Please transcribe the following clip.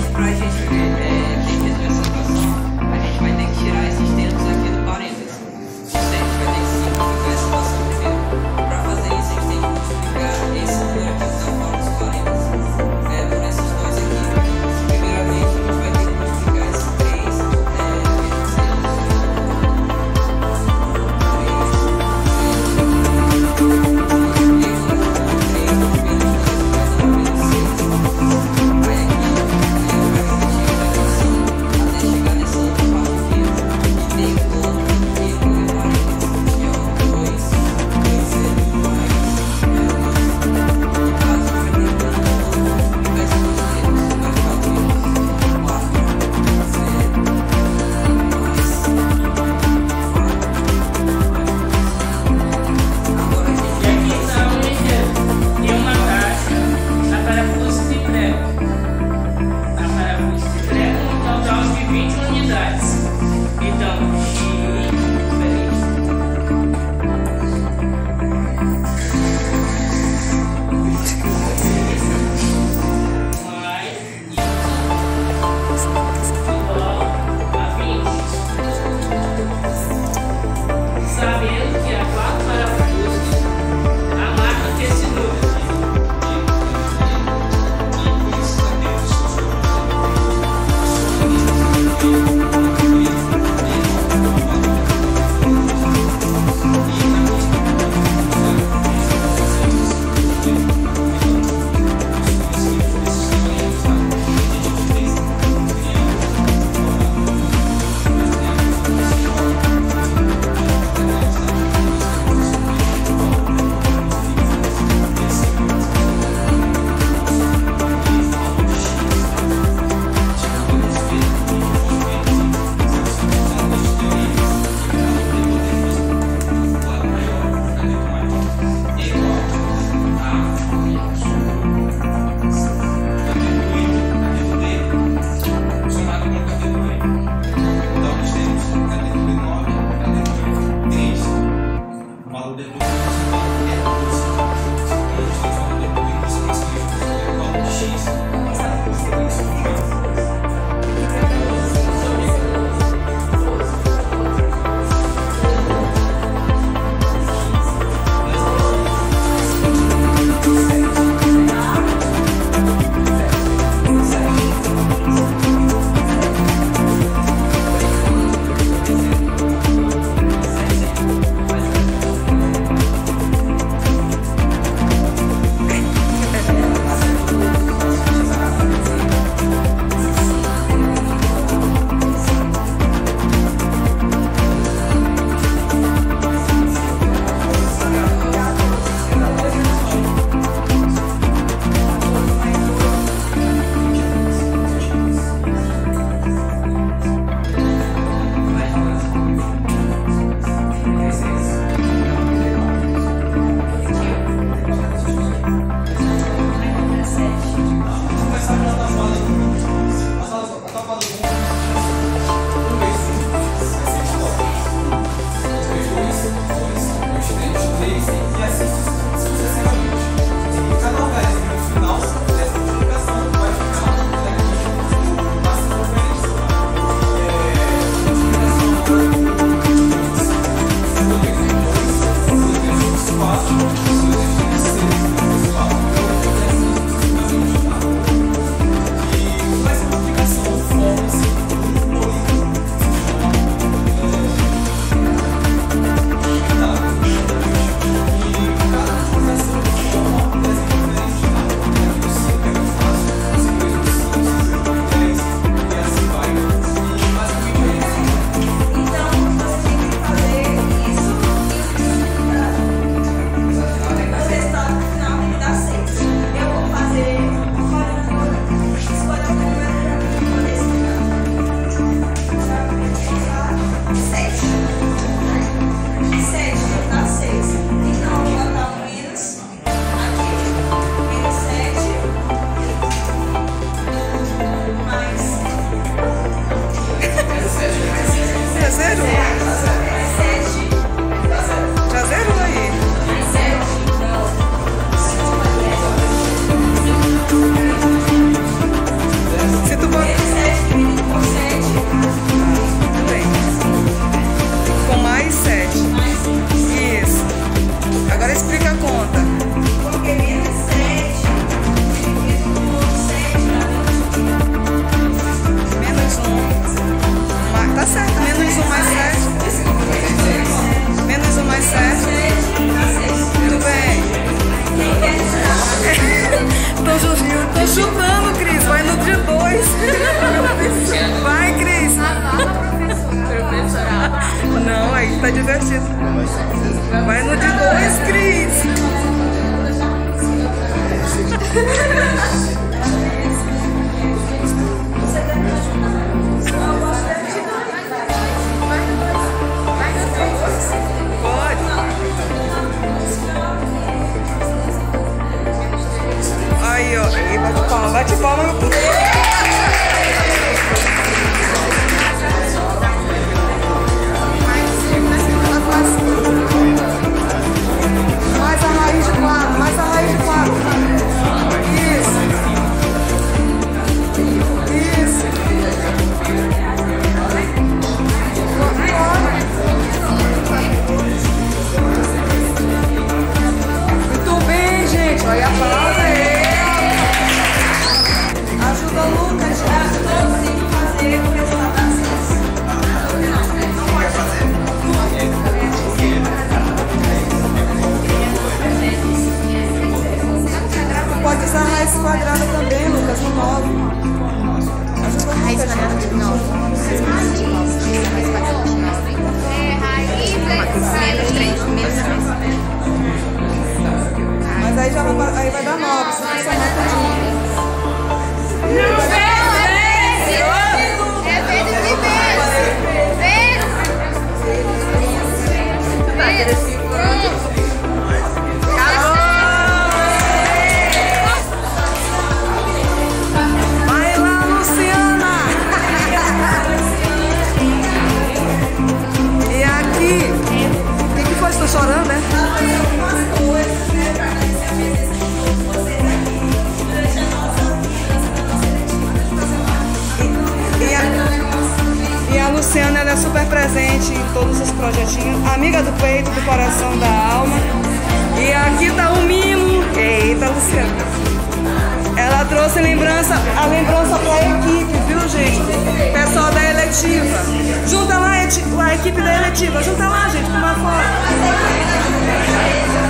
Para a gente entender essa equação, a gente vai ter que tirar esses termos aqui do parênteses. Então a gente vai ter que simplificar essa equação primeiro. Para fazer isso, a gente tem que multiplicar esse número aqui que está fora dos parênteses por esses dois aqui. Primeiramente, a gente vai ter que multiplicar esse 3 vezes 6. chutando, Cris. Vai no de 2. Vai, Cris. Não, aí tá divertido. Vai no de 2, Cris. Pode. Aí, ó. Aí, bate palma, bate palma. Mais a raiz de 4, mais a raiz de 4. Isso. Isso. Muito bem, gente. Olha a pausa aí. Ajuda o Lucas. Ajuda o Lucas a fazer o resultado da ciência. Não pode fazer. Pode usar raiz quadrada também, Lucas, no 9. Raiz quadrada de 9. Raiz quadrada de 9. Raiz menos 3. Mas aí, aí vai dar 9. Se você somar tudinho. Não, chorando, né? E a Luciana, ela é super presente em todos os projetinhos, amiga do peito, do coração, da alma. E aqui tá o mimo. Eita, Luciana. Ela trouxe a lembrança pra equipe, viu, gente? Pessoal da Eletiva. Junta lá a equipe da Eletiva. Junta lá, gente, com uma foto.